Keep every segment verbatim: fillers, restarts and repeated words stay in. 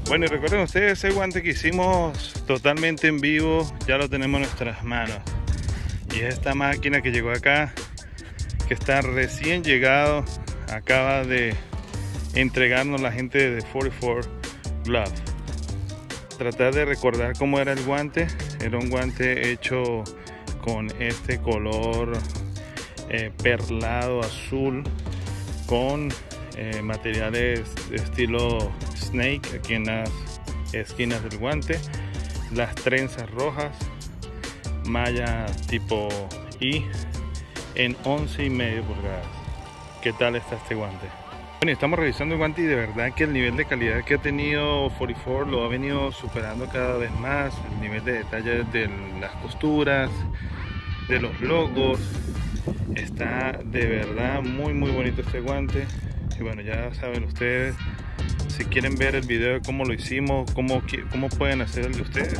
Bueno, y recuerden ustedes ese guante que hicimos totalmente en vivo, ya lo tenemos en nuestras manos. Y esta máquina que llegó acá, que está recién llegado, acaba de entregarnos la gente de cuarenta y cuatro Glove. Tratar de recordar cómo era el guante. Era un guante hecho con este color eh, perlado azul, con eh, materiales de estilo snake aquí en las esquinas del guante, las trenzas rojas, malla tipo I en once y medio pulgadas. ¿Qué tal está este guante? Bueno, estamos revisando el guante y de verdad que el nivel de calidad que ha tenido cuarenta y cuatro lo ha venido superando cada vez más. El nivel de detalle de las costuras, de los logos, está de verdad muy muy bonito este guante. Y bueno, ya saben ustedes, si quieren ver el video de cómo lo hicimos, cómo, cómo pueden hacer el de ustedes.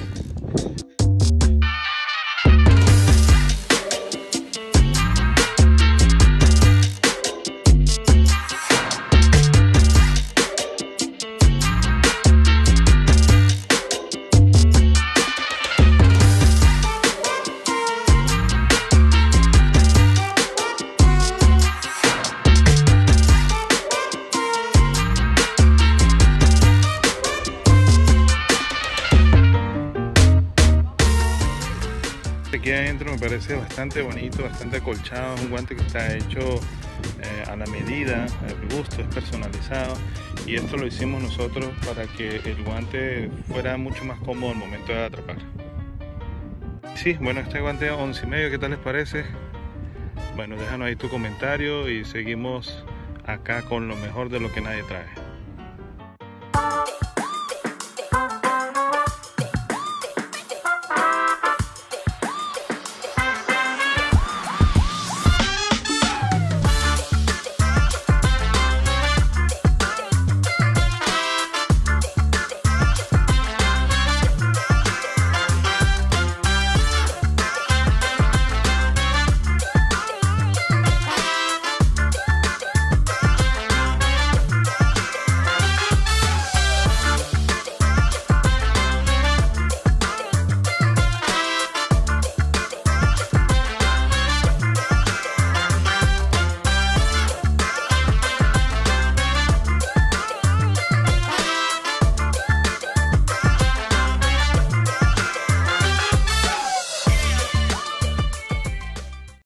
Aquí adentro me parece bastante bonito, bastante acolchado. Es un guante que está hecho eh, a la medida, al gusto, es personalizado, y esto lo hicimos nosotros para que el guante fuera mucho más cómodo al momento de atrapar. Sí, bueno, este guante once y medio, ¿qué tal les parece? Bueno, déjanos ahí tu comentario y seguimos acá con lo mejor de lo que nadie trae.